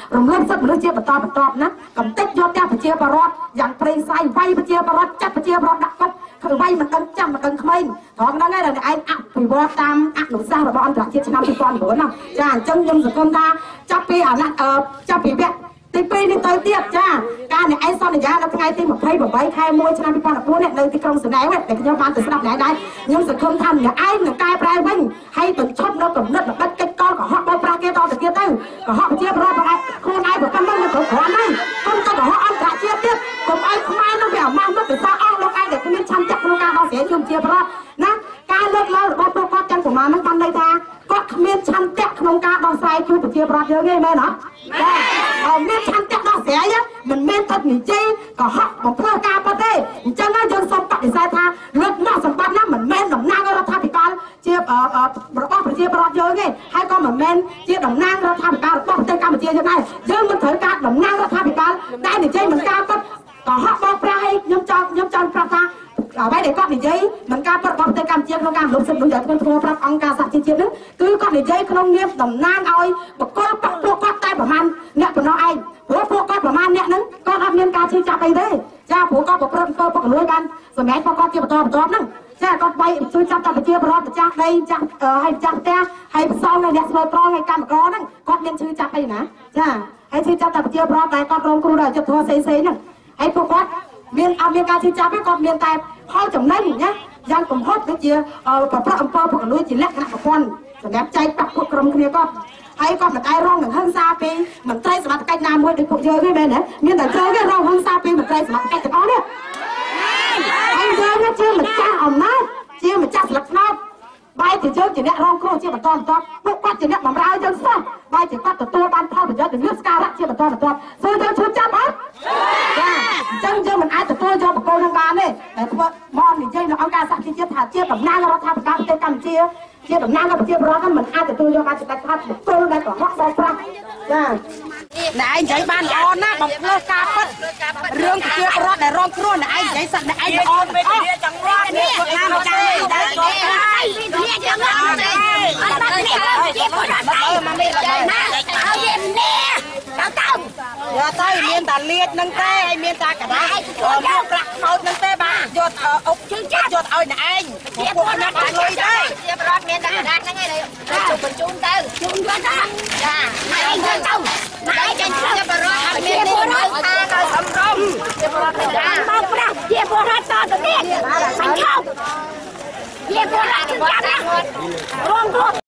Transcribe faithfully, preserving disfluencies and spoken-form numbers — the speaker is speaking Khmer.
រំលោភសិទ្ធិមនុស្សជាបន្តបន្ទាប់ណាកំតិចយកតែប្រជាបរតយ៉ាងព្រៃផ្សៃវាយប្រជាបរតចាត់ប្រជាបរតដាក់គុកគឺវាយមិនដឹងចាំមិនដឹងក្មេងត្រង់ហ្នឹងឯងដែលឯងអភិវឌ្ឍតាមអនុសាសន៍របស់អន្តរជាតិឆ្នាំពីរពាន់chínណាចាអញ្ចឹងខ្ញុំសង្ឃឹមថាចាប់ពីអាណត្តិចាប់ពីវគ្គទីពីរនេះទៅទៀតចាការអ្នកឯងសន្យានៅថ្ងៃទីยี่สิบแปดខែមួយឆ្នាំពីរពាន់chínនេះនៅទីក្រុងសឺណែវដែលខ្ញុំបានទៅស្ដាប់អ្នកដែរខ្ញុំសង្ឃឹមថាអ្នកឯងនឹងកែប្រែវិញហើយបញ្ឈប់នៅកំណត់ល្បិចកិច្ចកលកុហកបោកប្រាស់គេតទៅទៀតទៅកុហកប្រជាពលរដ្ឋរបស់ខ្លួនឯងប្រកាន់មិនគ្រប់គ្រាន់ទេគុំទៅកុហកអន្តរជាតិទៀតកុំឲ្យខ្មែរនោះវាអាម៉ាស់មកពិសាអស់លោកឯងដែលគ្មានឆន្ទៈក្នុងការដោះស្រាយជុំជាពលរដ្ឋណាការលើកឡើងរបស់ពួកគាត់ទាំងប្រមាណហ្នឹងបានន័យថាគាត់គ្មានឆន្ទៈក្នុងការដោះស្រាយជួយប្រជាពលរដ្ឋយើងទេមែនអត់អត់មានឆន្ទៈដោះស្រាយមិនមែនតែនិយាយកុហកបំផ្លើសការពិតទេអញ្ចឹងយើងសូមបដិសេធថាលោកមកសម្បត្តិណាមិនមែនតំណាងរដ្ឋាភិបាលជារបស់ប្រជាពលរដ្ឋយើងទេហើយក៏មិនមែនជាតំណាងរដ្ឋាភិបាលរបស់ប្រទេសកម្ពុជាយើងដែរយើងមិនត្រូវការតំណាងរដ្ឋាភិបាលដែលនិយាយមិនការពិតកុហកបោកប្រាស់ឲ្យខ្ញុំចង់ខ្ញុំចង់ប្រាប់ថាអ្វីដែលគាត់និយាយមិនការពិតរបស់ប្រទេសកម្ពុជាក្នុងការរំលោភសិទ្ធិមនុស្សដែលធ្ងន់ធ្ងរប្រាប់អង្គការសហជីវជាតិហ្នឹងគឺគាត់និយាយក្នុងនាមតំណាងឲ្យបកគលពួកគាត់តែប្រហែលអ្នកប៉ុណ្ណោះឯងព្រោះពួកគាត់ប្រហែលអ្នកហ្នឹងគាត់អត់មានការឈឺចាប់អីទេចាព្រោះគាត់ប្រព្រឹត្តអំពើពុករលួយបានសម្រាប់គាត់ជាបន្តបន្ទាប់ហ្នឹងចាគាត់បីជួយចាប់តែប្រជាពលរដ្ឋម្ចាស់ដីចាស់ហើយម្ចាស់ផ្ទះហើយផ្សំនៅអ្នកស្លូតត្រង់ហើយកម្មករហ្នឹងគាត់មានឈឺចាប់អីណាចាហើយឈឺចាប់តែប្រជាពលរដ្ឋដែលគាត់រងគ្រោះដោយអយុត្តិធម៌ផ្សេងៗហ្នឹងហើយពួកគាត់មានអត់មានការឈឺចាប់ទេគាត់មានតែផលចំណេញណាយ៉ាងកំហុសដូចជាប្រព្រឹត្តអំពើពុករលួយជាលក្ខណៈប្រព័ន្ធសម្រាប់ចែកប្រាក់ពួកក្រុមគ្នាគាត់ហើយគាត់មិនដែររងនឹងហិង្សាពីមន្ត្រីសមត្ថកិច្ចណាមួយដូចពួកយើងទេមែនទេមានតែយើងទេរងហិង្សាពីមន្ត្រីសមត្ថកិច្ចទាំងអស់នេះហើយយើងជាម្ចាស់អំណាចជាម្ចាស់ស្លឹកស្នោតបែរជាយើងជាអ្នករងគ្រោះជាបន្តបន្ទាប់ពួកគាត់ជាអ្នកបម្រើយើងសោះបែរជាគាត់ទទួលបានផលប្រយោជន៍និងស្ការៈជាបន្តបន្ទាប់ធ្វើយើងឈឺចាប់អត់ចាអញ្ចឹងយើងមិនអាចទទួលយកបកគលនឹងបានទេតែធ្វើមកនិយាយនៅអង្គការសហជីវជាតិថាជាតំណាងរដ្ឋាភិបាលប្រទេសកម្ពុជាជាតំណាងរបស់ប្រជាពលរដ្ឋមិនអាចទទួលយកបានជាដាច់ខាតបកគលដែលកុហកបោកប្រាស់ចាអ្នកឯងនិយាយបានល្អណាស់បំភ្លឺការពិតរឿងប្រជាពលរដ្ឋដែលរងគ្រោះអ្នកឯងនិយាយសឹកអ្នកឯងល្អពេកគ្នាចង់រត់នេះគាត់ថាមកចាំនេះដែរចូលហើយនេះយ៉ាងណាអត់បាត់នេះជាពលរដ្ឋអើមកនេះដែរណាឲ្យយេនេះដល់ទៅយកទៅមានតែលៀតនឹងទេហើយមានតែកដាស់យកប្រាក់ខោតនឹងទេបាទយកអុកជើងចាត់យកឲ្យអ្នកឯងជាពលរដ្ឋអត់លុយទេជាពលរដ្ឋមានតែកដាស់ហ្នឹងឯងទៅបញ្ជូនទៅជូនគាត់ចាឯងទៅទៅឯងចេញជាពលរដ្ឋអត់មានពលរដ្ឋថាទៅសំរុំជាពលរដ្ឋចាមកប្រាស់ជាពលរដ្ឋតទៅទៀតមិនខំជាពលរដ្ឋចាត់ណារងគ្រោះ